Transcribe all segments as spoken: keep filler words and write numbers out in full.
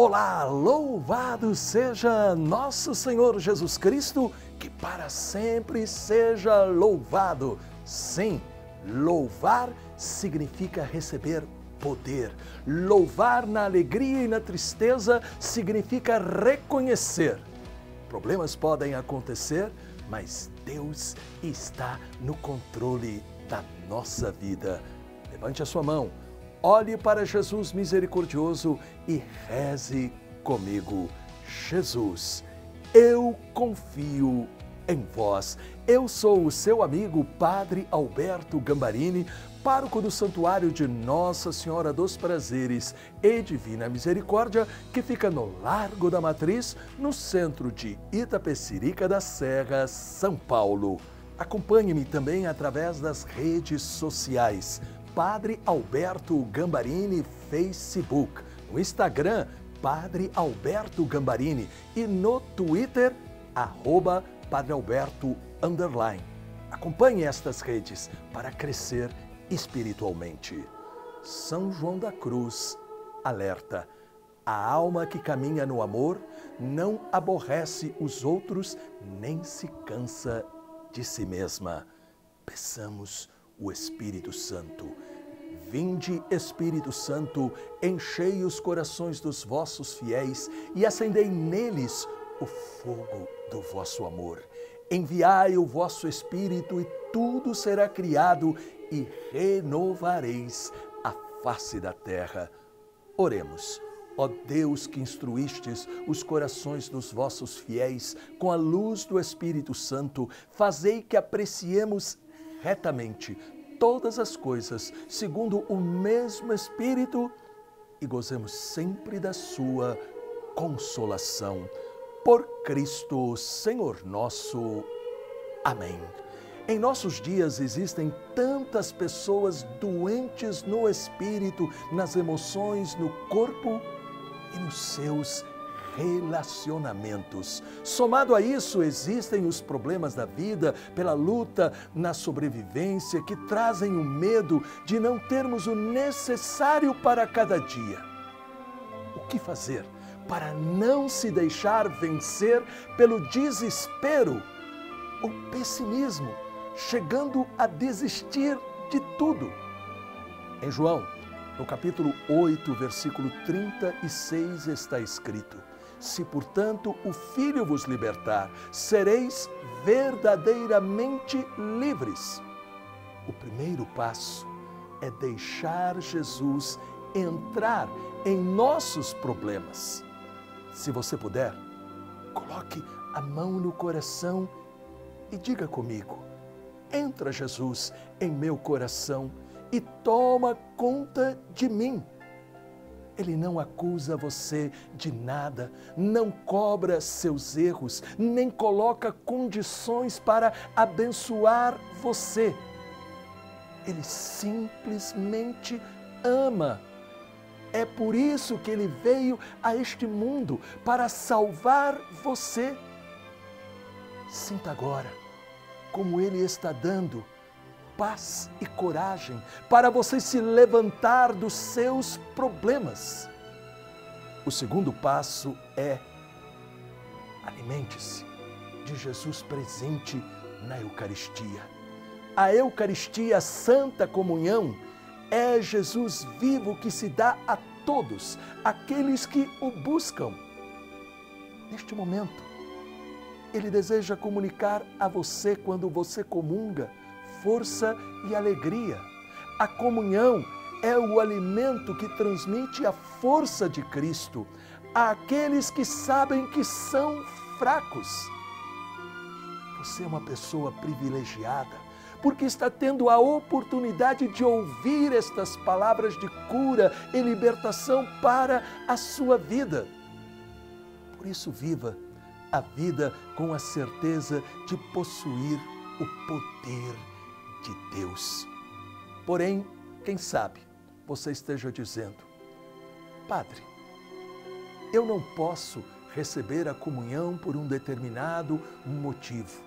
Olá, louvado seja nosso Senhor Jesus Cristo, que para sempre seja louvado. Sim, louvar significa receber poder. Louvar na alegria e na tristeza significa reconhecer. Problemas podem acontecer, mas Deus está no controle da nossa vida. Levante a sua mão. Olhe para Jesus misericordioso e reze comigo. Jesus, eu confio em vós. Eu sou o seu amigo, Padre Alberto Gambarini, pároco do Santuário de Nossa Senhora dos Prazeres e Divina Misericórdia, que fica no Largo da Matriz, no centro de Itapecerica da Serra, São Paulo. Acompanhe-me também através das redes sociais. Padre Alberto Gambarini Facebook, no Instagram, Padre Alberto Gambarini e no Twitter, arroba Padre Alberto underline. Acompanhe estas redes para crescer espiritualmente. São João da Cruz alerta: a alma que caminha no amor não aborrece os outros nem se cansa de si mesma. Peçamos o Espírito Santo. Vinde, Espírito Santo, enchei os corações dos vossos fiéis e acendei neles o fogo do vosso amor. Enviai o vosso Espírito e tudo será criado e renovareis a face da terra. Oremos. Ó Deus, que instruístes os corações dos vossos fiéis com a luz do Espírito Santo, fazei que apreciemos retamente todas as coisas, segundo o mesmo Espírito, e gozemos sempre da sua consolação. Por Cristo, Senhor nosso. Amém. Em nossos dias existem tantas pessoas doentes no espírito, nas emoções, no corpo e nos seus relacionamentos. Somado a isso, existem os problemas da vida pela luta na sobrevivência que trazem o medo de não termos o necessário para cada dia. O que fazer para não se deixar vencer pelo desespero ou pessimismo, chegando a desistir de tudo? Em João, no capítulo oito, versículo trinta e seis, está escrito: se, portanto, o Filho vos libertar, sereis verdadeiramente livres. O primeiro passo é deixar Jesus entrar em nossos problemas. Se você puder, coloque a mão no coração e diga comigo: entra, Jesus, em meu coração e toma conta de mim. Ele não acusa você de nada, não cobra seus erros, nem coloca condições para abençoar você. Ele simplesmente ama. É por isso que ele veio a este mundo, para salvar você. Sinta agora como ele está dando paz e coragem para você se levantar dos seus problemas. O segundo passo é: alimente-se de Jesus presente na Eucaristia. A Eucaristia, a Santa Comunhão, é Jesus vivo que se dá a todos aqueles que o buscam. Neste momento, ele deseja comunicar a você, quando você comunga, força e alegria. A comunhão é o alimento que transmite a força de Cristo àqueles que sabem que são fracos. Você é uma pessoa privilegiada, porque está tendo a oportunidade de ouvir estas palavras de cura e libertação para a sua vida. Por isso, viva a vida com a certeza de possuir o poder de Deus. Porém, quem sabe você esteja dizendo: Padre, eu não posso receber a comunhão por um determinado motivo.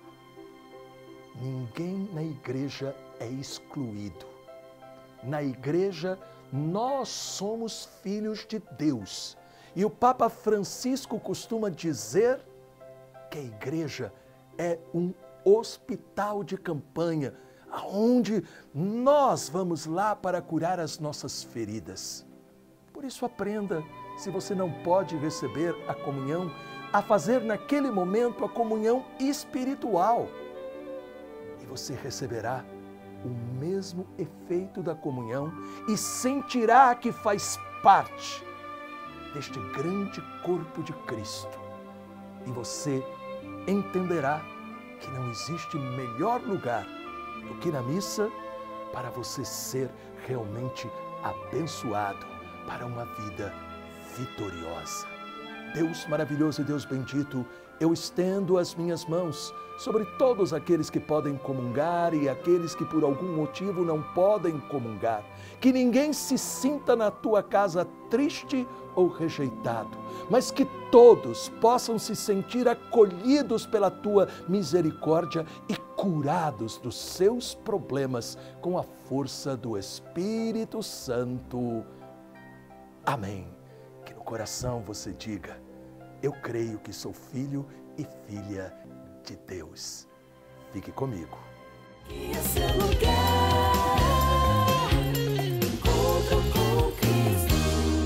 Ninguém na igreja é excluído. Na igreja, nós somos filhos de Deus E o Papa Francisco costuma dizer que a igreja é um hospital de campanha, onde nós vamos lá para curar as nossas feridas. Por isso aprenda, se você não pode receber a comunhão, a fazer naquele momento a comunhão espiritual. E você receberá o mesmo efeito da comunhão e sentirá que faz parte deste grande corpo de Cristo. E você entenderá que não existe melhor lugar do que na missa para você ser realmente abençoado para uma vida vitoriosa. Deus maravilhoso e Deus bendito, eu estendo as minhas mãos sobre todos aqueles que podem comungar e aqueles que por algum motivo não podem comungar. Que ninguém se sinta na tua casa triste ou rejeitado, mas que todos possam se sentir acolhidos pela tua misericórdia e curados dos seus problemas com a força do Espírito Santo. Amém. Que no coração você diga: eu creio que sou filho e filha de Deus. Fique comigo. Que esse lugar, encontro com Cristo.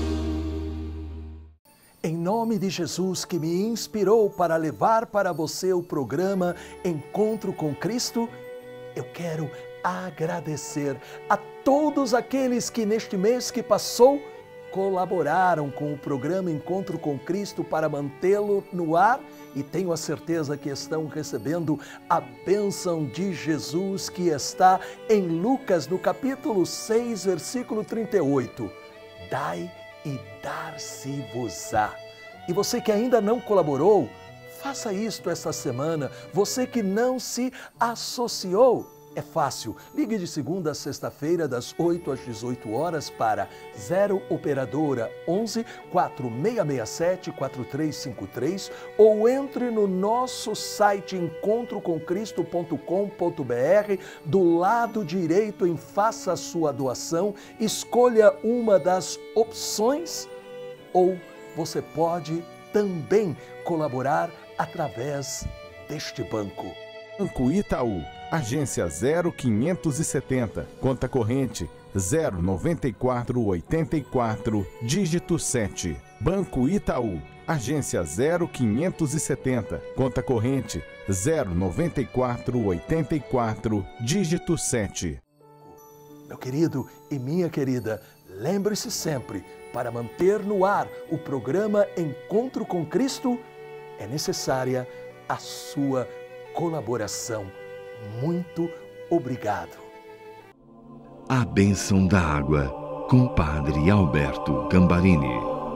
Em nome de Jesus, que me inspirou para levar para você o programa Encontro com Cristo, eu quero agradecer a todos aqueles que neste mês que passou colaboraram com o programa Encontro com Cristo para mantê-lo no ar, e tenho a certeza que estão recebendo a bênção de Jesus que está em Lucas, no capítulo seis, versículo trinta e oito. Dai e dar-se-vos-á. E você que ainda não colaborou, faça isto esta semana. Você que não se associou, é fácil. Ligue de segunda a sexta-feira, das oito às dezoito horas, para zero Operadora onze, quatro seis seis sete, quatro três cinco três, ou entre no nosso site encontro com cristo ponto com ponto br. Do lado direito, em Faça a Sua Doação, escolha uma das opções, ou você pode também colaborar através deste banco. Banco Itaú, agência zero quinhentos e setenta, conta corrente zero noventa e quatro oitenta e quatro, dígito sete. Banco Itaú, agência zero quinhentos e setenta, conta corrente zero noventa e quatro oitenta e quatro, dígito sete. Meu querido e minha querida, lembre-se sempre, para manter no ar o programa Encontro com Cristo, é necessária a sua colaboração. Muito obrigado. A bênção da água, com o Padre Alberto Gambarini.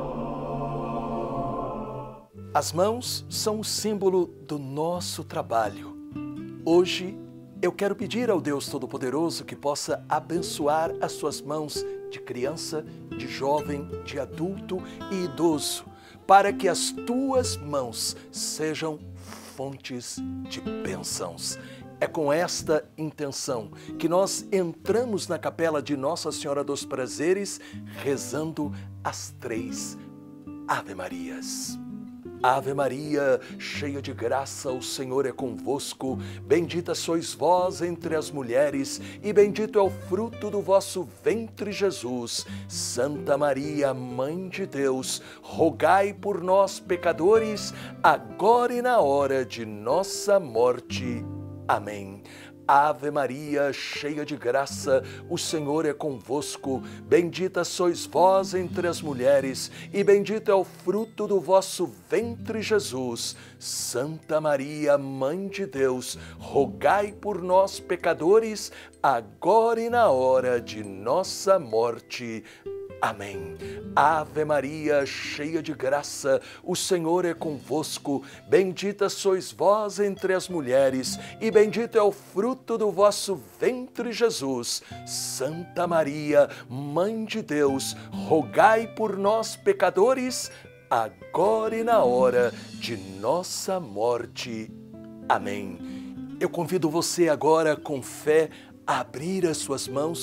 As mãos são o símbolo do nosso trabalho. Hoje, eu quero pedir ao Deus Todo-Poderoso que possa abençoar as suas mãos de criança, de jovem, de adulto e idoso, para que as tuas mãos sejam fontes de bênçãos. É com esta intenção que nós entramos na capela de Nossa Senhora dos Prazeres, rezando as três Ave Marias. Ave Maria, cheia de graça, o Senhor é convosco. Bendita sois vós entre as mulheres, e bendito é o fruto do vosso ventre, Jesus. Santa Maria, Mãe de Deus, rogai por nós, pecadores, agora e na hora de nossa morte. Amém. Ave Maria, cheia de graça, o Senhor é convosco. Bendita sois vós entre as mulheres, e bendito é o fruto do vosso ventre, Jesus. Santa Maria, Mãe de Deus, rogai por nós, pecadores, agora e na hora de nossa morte. Amém. Ave Maria, cheia de graça, o Senhor é convosco. Bendita sois vós entre as mulheres, e bendito é o fruto do vosso ventre, Jesus. Santa Maria, Mãe de Deus, rogai por nós, pecadores, agora e na hora de nossa morte. Amém. Eu convido você agora, com fé, a abrir as suas mãos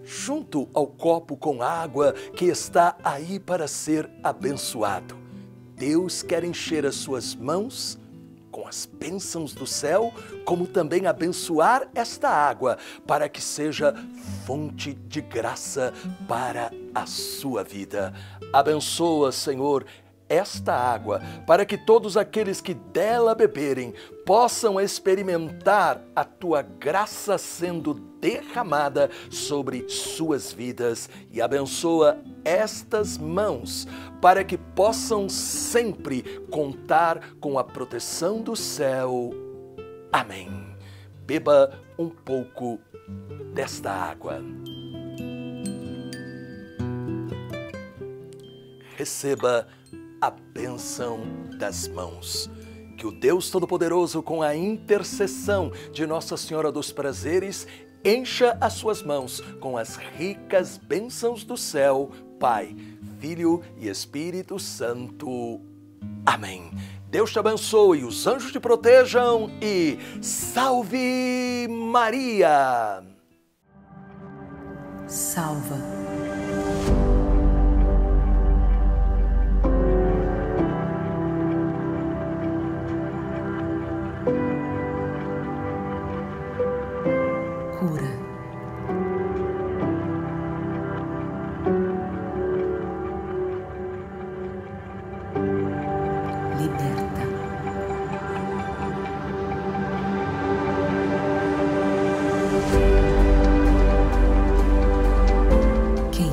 junto ao copo com água que está aí para ser abençoado. Deus quer encher as suas mãos com as bênçãos do céu, como também abençoar esta água, para que seja fonte de graça para a sua vida. Abençoa, Senhor, esta água, para que todos aqueles que dela beberem possam experimentar a Tua graça sendo derramada sobre suas vidas. E abençoa estas mãos, para que possam sempre contar com a proteção do céu. Amém. Beba um pouco desta água. Receba a bênção das mãos. Que o Deus Todo-Poderoso, com a intercessão de Nossa Senhora dos Prazeres, encha as suas mãos com as ricas bênçãos do céu, Pai, Filho e Espírito Santo. Amém. Deus te abençoe, os anjos te protejam e salve Maria! Salva. Cura. Liberta. Quem?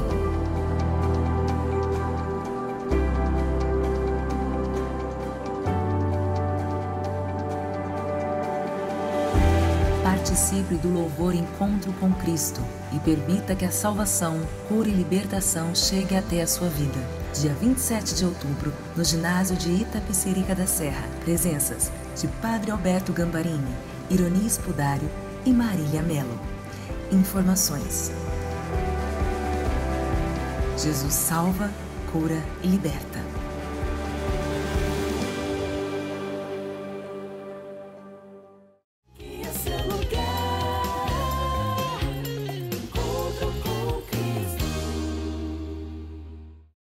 Participe do louvor Encontro com Cristo e permita que a salvação, cura e libertação chegue até a sua vida. Dia vinte e sete de outubro, no ginásio de Itapecerica da Serra. Presenças de Padre Alberto Gambarini, Ironi Spudário e Marília Melo. Informações: Jesus salva, cura e liberta.